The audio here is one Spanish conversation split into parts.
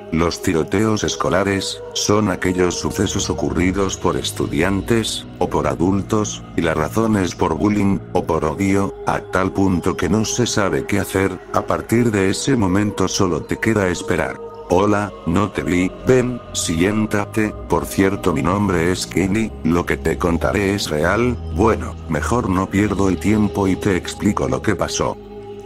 Los tiroteos escolares son aquellos sucesos ocurridos por estudiantes, o por adultos, y la razón es por bullying, o por odio, a tal punto que no se sabe qué hacer. A partir de ese momento solo te queda esperar. Hola, no te vi, ven, siéntate. Por cierto, mi nombre es Kenny, lo que te contaré es real. Bueno, mejor no pierdo el tiempo y te explico lo que pasó.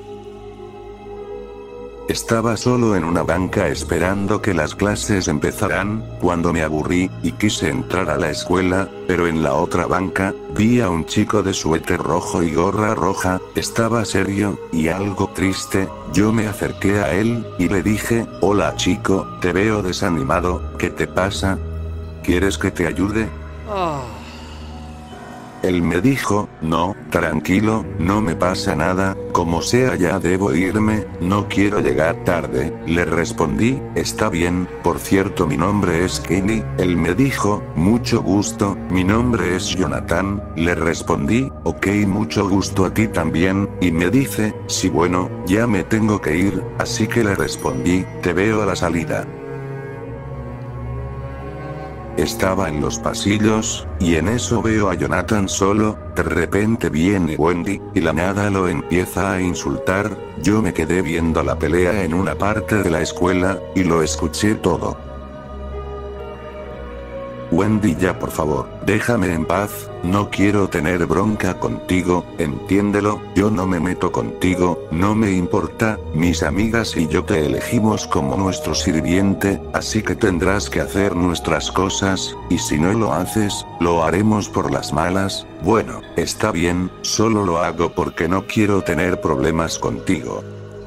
Estaba solo en una banca esperando que las clases empezaran, cuando me aburrí, y quise entrar a la escuela, pero en la otra banca, vi a un chico de suéter rojo y gorra roja, estaba serio, y algo triste. Yo me acerqué a él, y le dije, hola chico, te veo desanimado, ¿qué te pasa? ¿Quieres que te ayude? Él me dijo, no, tranquilo, no me pasa nada, como sea ya debo irme, no quiero llegar tarde. Le respondí, está bien, por cierto mi nombre es Kenny. Él me dijo, mucho gusto, mi nombre es Jonathan. Le respondí, ok, mucho gusto a ti también, y me dice, sí bueno, ya me tengo que ir, así que le respondí, te veo a la salida. Estaba en los pasillos, y en eso veo a Jonathan solo. De repente viene Wendy, y la nada lo empieza a insultar. Yo me quedé viendo la pelea en una parte de la escuela, y lo escuché todo. Wendy, ya por favor, déjame en paz, no quiero tener bronca contigo, entiéndelo, yo no me meto contigo, no me importa, mis amigas y yo te elegimos como nuestro sirviente, así que tendrás que hacer nuestras cosas, y si no lo haces, lo haremos por las malas. Bueno, está bien, solo lo hago porque no quiero tener problemas contigo.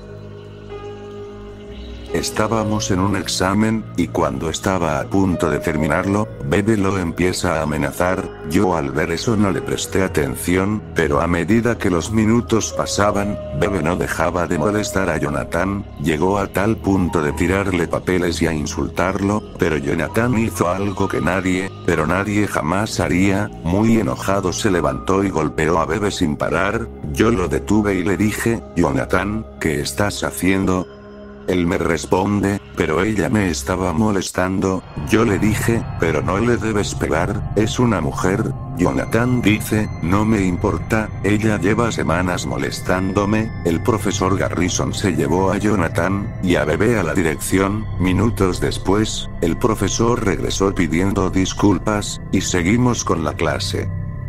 Estábamos en un examen, y cuando estaba a punto de terminarlo, Bebe lo empieza a amenazar. Yo al ver eso no le presté atención, pero a medida que los minutos pasaban, Bebe no dejaba de molestar a Jonathan, llegó a tal punto de tirarle papeles y a insultarlo, pero Jonathan hizo algo que nadie jamás haría. Muy enojado se levantó y golpeó a Bebe sin parar. Yo lo detuve y le dije, Jonathan, ¿qué estás haciendo? Él me responde, pero ella me estaba molestando. Yo le dije, pero no le debes pegar, es una mujer. Jonathan dice, no me importa, ella lleva semanas molestándome. El profesor Garrison se llevó a Jonathan y a Bebe a la dirección. Minutos después, el profesor regresó pidiendo disculpas, y seguimos con la clase.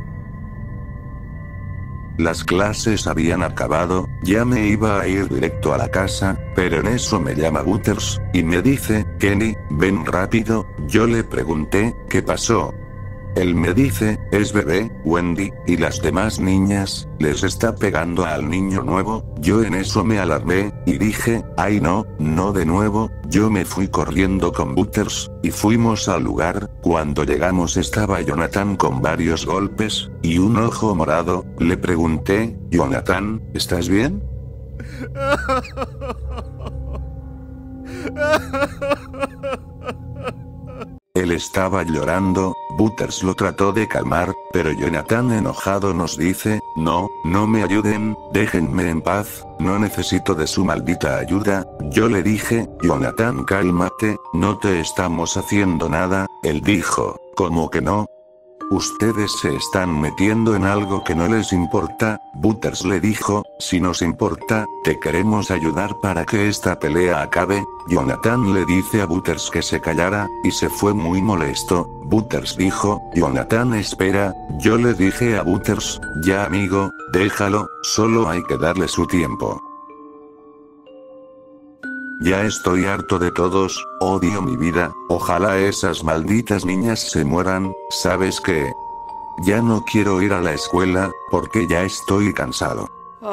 Las clases habían acabado, ya me iba a ir directo a la casa, pero en eso me llama Butters, y me dice, Kenny, ven rápido. Yo le pregunté, ¿qué pasó? Él me dice, es Bebe, Wendy, y las demás niñas, les está pegando al niño nuevo. Yo en eso me alarmé, y dije, ay no, no de nuevo. Yo me fui corriendo con Butters, y fuimos al lugar. Cuando llegamos estaba Jonathan con varios golpes, y un ojo morado. Le pregunté, Jonathan, ¿estás bien? Él estaba llorando. Butters lo trató de calmar, pero Jonathan enojado nos dice, no, no me ayuden, déjenme en paz, no necesito de su maldita ayuda. Yo le dije, Jonathan cálmate, no te estamos haciendo nada. Él dijo, ¿cómo que no? Ustedes se están metiendo en algo que no les importa. Butters le dijo, si nos importa, te queremos ayudar para que esta pelea acabe. Jonathan le dice a Butters que se callara, y se fue muy molesto. Butters dijo, Jonathan espera. Yo le dije a Butters, ya amigo, déjalo, solo hay que darle su tiempo. Ya estoy harto de todos, odio mi vida, ojalá esas malditas niñas se mueran. ¿Sabes qué? Ya no quiero ir a la escuela, porque ya estoy cansado.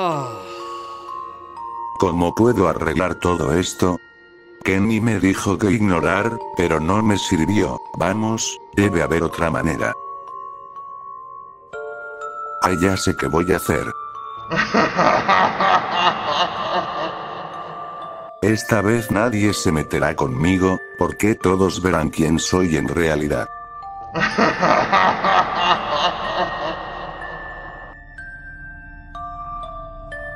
¿Cómo puedo arreglar todo esto? Kenny me dijo que ignorar, pero no me sirvió. Vamos, debe haber otra manera. Ah, ya sé qué voy a hacer. Esta vez nadie se meterá conmigo, porque todos verán quién soy en realidad.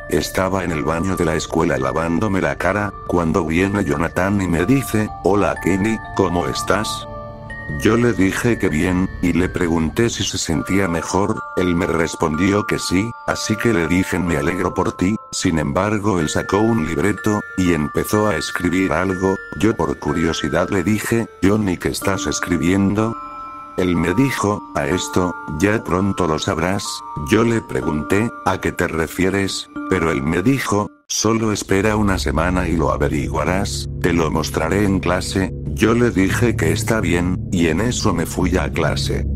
Estaba en el baño de la escuela lavándome la cara, cuando viene Jonathan y me dice, hola Kenny, ¿cómo estás? Yo le dije que bien, y le pregunté si se sentía mejor, él me respondió que sí, así que le dije me alegro por ti, sin embargo él sacó un libreto, y empezó a escribir algo, yo por curiosidad le dije, Johnny, ¿qué estás escribiendo? Él me dijo, a esto, ya pronto lo sabrás, yo le pregunté, ¿a qué te refieres? Pero él me dijo, solo espera una semana y lo averiguarás, te lo mostraré en clase, yo le dije que está bien, y en eso me fui a clase.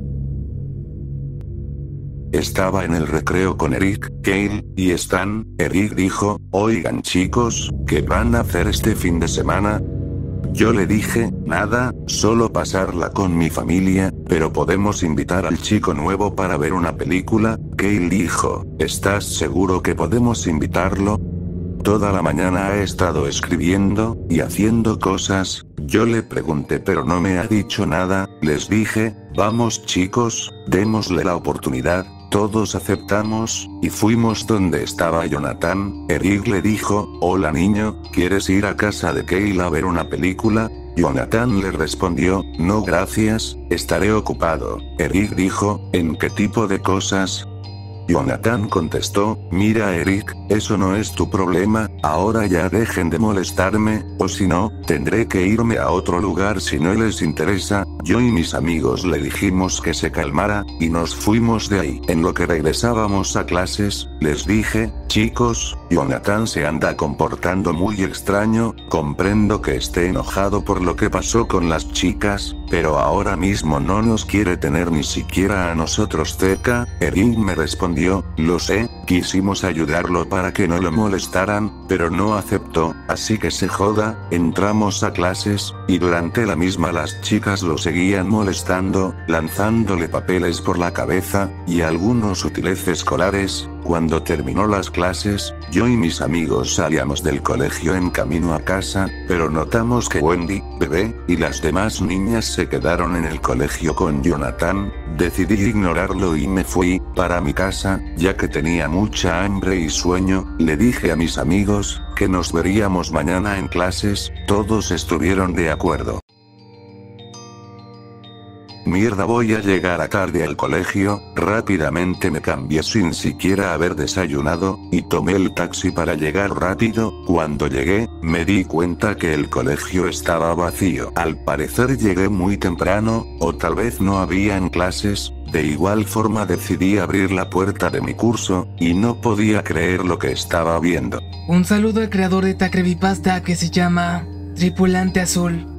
Estaba en el recreo con Eric, Kale, y Stan. Eric dijo, oigan chicos, ¿qué van a hacer este fin de semana? Yo le dije, nada, solo pasarla con mi familia, pero podemos invitar al chico nuevo para ver una película. Kale dijo, ¿estás seguro que podemos invitarlo? Toda la mañana ha estado escribiendo, y haciendo cosas, yo le pregunté pero no me ha dicho nada, les dije, vamos chicos, démosle la oportunidad. Todos aceptamos, y fuimos donde estaba Jonathan. Eric le dijo, hola niño, ¿quieres ir a casa de Kale a ver una película? Jonathan le respondió, no gracias, estaré ocupado. Eric dijo, ¿en qué tipo de cosas? Jonathan contestó, mira Eric, eso no es tu problema, ahora ya dejen de molestarme, o si no, tendré que irme a otro lugar si no les interesa. Yo y mis amigos le dijimos que se calmara, y nos fuimos de ahí. En lo que regresábamos a clases, les dije, chicos, Jonathan se anda comportando muy extraño, comprendo que esté enojado por lo que pasó con las chicas, pero ahora mismo no nos quiere tener ni siquiera a nosotros cerca. Eric me respondió, lo sé, quisimos ayudarlo para que no lo molestaran, pero no aceptó, así que se joda. Entramos a clases, y durante la misma las chicas lo seguían molestando, lanzándole papeles por la cabeza, y algunos útiles escolares. Cuando terminó las clases, yo y mis amigos salíamos del colegio en camino a casa, pero notamos que Wendy, Bebé, y las demás niñas se quedaron en el colegio con Jonathan. Decidí ignorarlo y me fui para mi casa, ya que tenía mucha hambre y sueño. Le dije a mis amigos que nos veríamos mañana en clases, todos estuvieron de acuerdo. Mierda, voy a llegar a tarde al colegio. Rápidamente me cambié sin siquiera haber desayunado, y tomé el taxi para llegar rápido. Cuando llegué, me di cuenta que el colegio estaba vacío. Al parecer llegué muy temprano, o tal vez no habían clases. De igual forma decidí abrir la puerta de mi curso, y no podía creer lo que estaba viendo. Un saludo al creador de esta creepypasta que se llama Tripulante Azul.